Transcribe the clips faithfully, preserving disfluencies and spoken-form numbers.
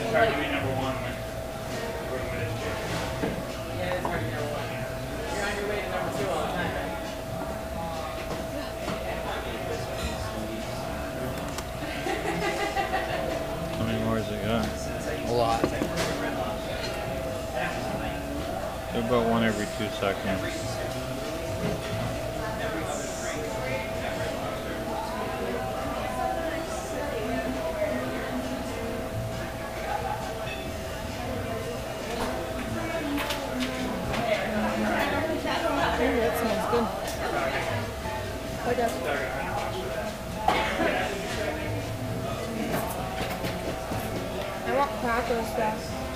It's hard to be number one when working with this chick. Yeah, it's hard to be number one. You're on your way to number two all the time, right? How many more has it got? A lot. They're about one every two seconds. Ooh, that smells good. Okay. I want crackers back.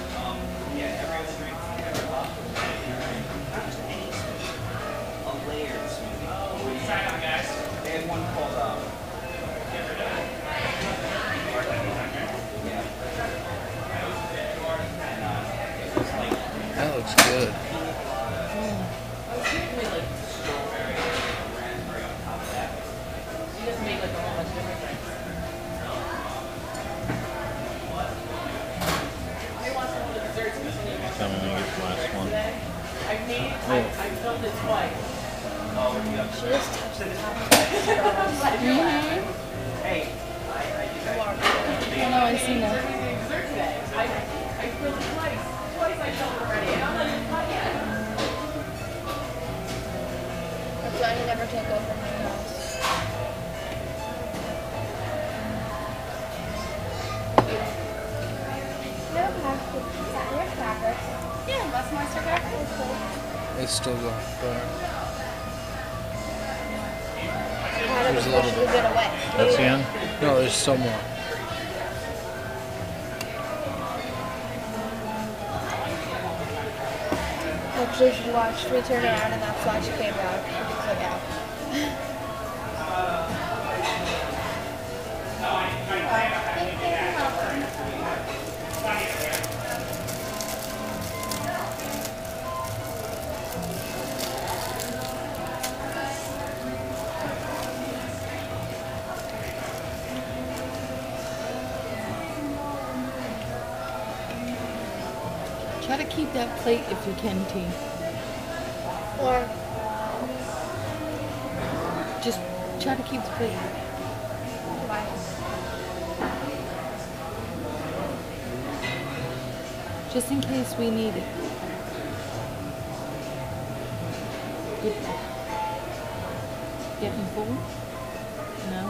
They had one called up. That looks good. He doesn't make like a whole bunch of different things. He wants to hold the desserts because he wants Tell me when you get the last one. today. I made, I, I filmed it twice. She just touched the top of it. Hey, Oh no, I see now. Serving the dessert today. I, I filmed it twice. Twice I filmed already. And I'm not even cut yet. That's why I never take over my house. No crackers. Is that your crackers? Yeah, that's Master crackers. It's still going. But How did There's a we little push it away? That's the end? no, there's some more. Actually, she watched me turn around and that's why she came out. She was like, out. Try to keep that plate if you can, T. Or, Just try to keep the plate. why? Just in case we need it. Good. Getting full? No?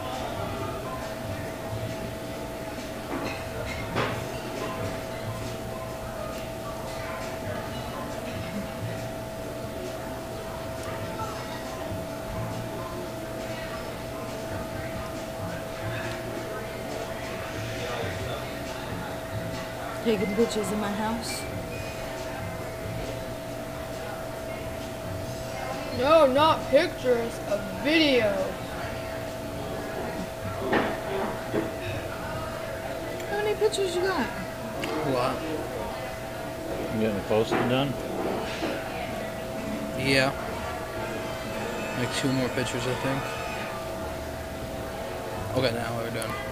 Taking pictures of my house. No, not pictures, a video. How many pictures you got? A lot. You getting the posting done? Yeah. Like two more pictures, I think. Okay, now we're done.